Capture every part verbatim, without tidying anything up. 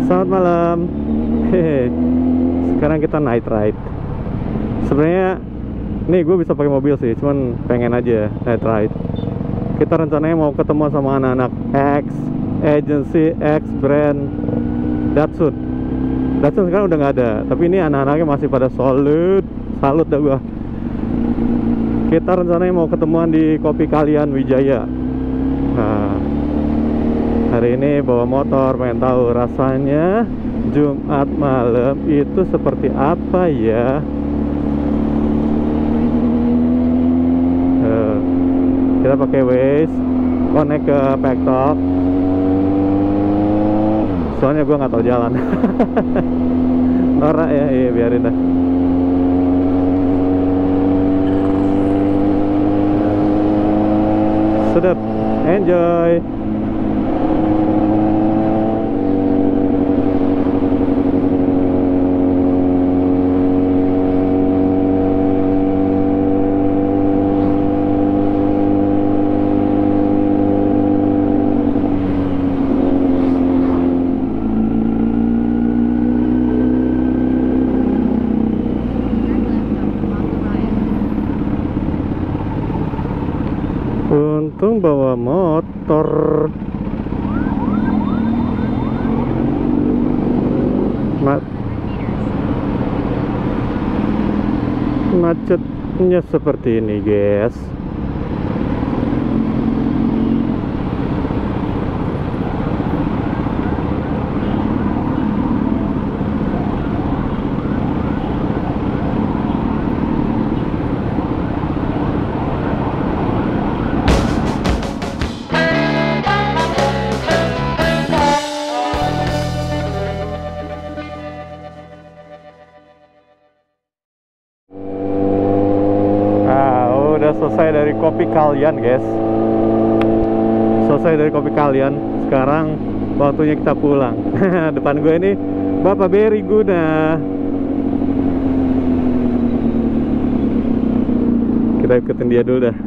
Selamat malam. Hehe. Sekarang kita night ride. Sebenarnya nih gue bisa pakai mobil sih, cuman pengen aja night ride. Kita rencananya mau ketemu sama anak-anak X agency, X brand Datsun. Datsun sekarang udah nggak ada, tapi ini anak-anaknya masih pada solid. Salut dah gua. Kita rencananya mau ketemuan di Kopi Kalian Wijaya. Nah, hari ini bawa motor, pengen tahu rasanya Jumat malam itu seperti apa ya. uh, Kita pakai Waze, connect ke Pektok. Soalnya gue nggak tahu jalan. Norak ya, iya biarin dah. Sedap, enjoy. Untung bawa motor. Ma Macetnya seperti ini, guys. Selesai dari Kopi Kalian, guys. Selesai dari Kopi Kalian. Sekarang waktunya kita pulang. Depan gue ini Bapak Beri Guna. Kita ikutin dia dulu dah.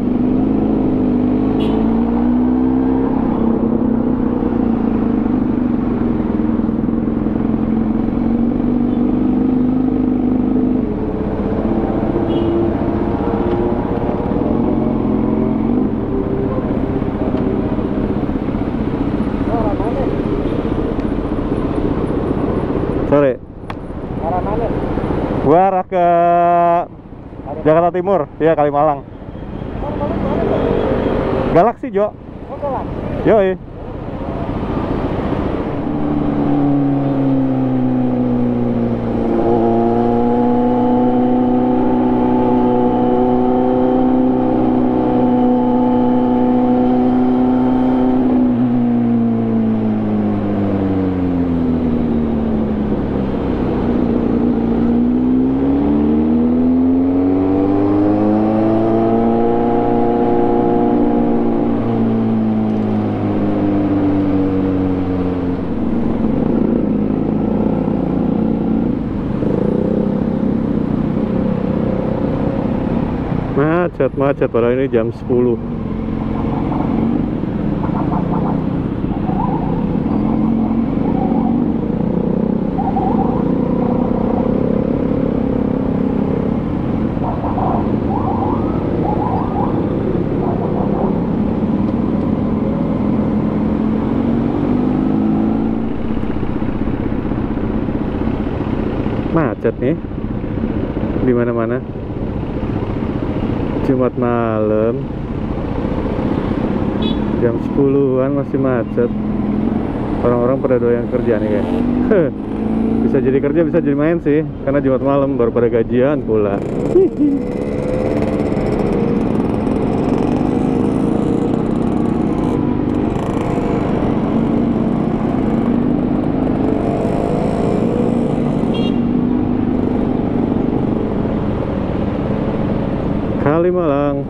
Sore. Arah mana? Gua arah ke Jakarta Timur, iya Kalimalang. Galaksi, Jo. Oh, Galaksi. Yoi. Macet-macet, padahal ini jam sepuluh. Macet nih di mana-mana. Jumat malam jam sepuluhan masih macet. Orang-orang pada doyan kerja nih kayak. Bisa jadi kerja, bisa jadi main sih, karena Jumat malam baru pada gajian pula. Kalimalang.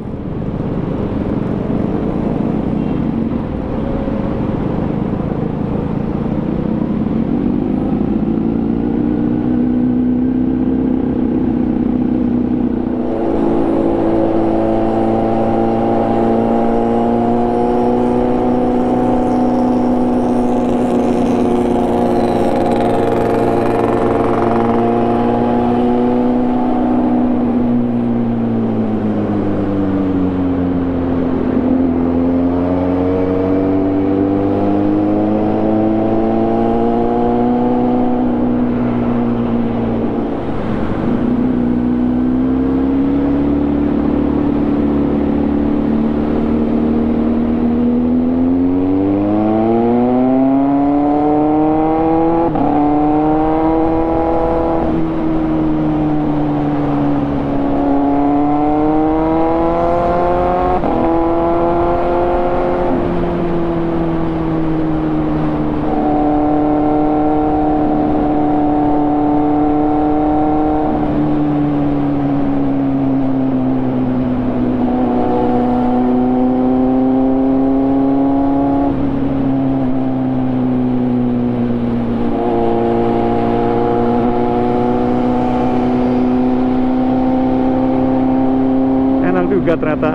juga ternyata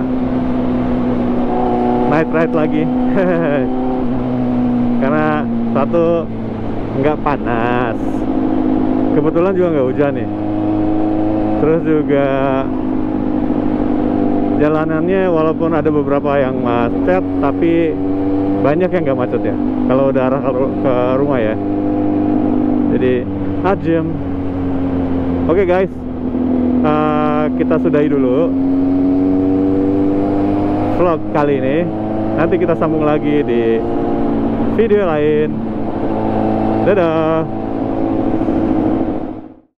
night ride lagi. Karena satu nggak panas, kebetulan juga nggak hujan nih, terus juga jalanannya walaupun ada beberapa yang macet, tapi banyak yang nggak macet ya kalau udah arah ke rumah ya, jadi adem. Oke guys, uh, kita sudahi dulu vlog kali ini. Nanti kita sambung lagi di video lain. Dadah.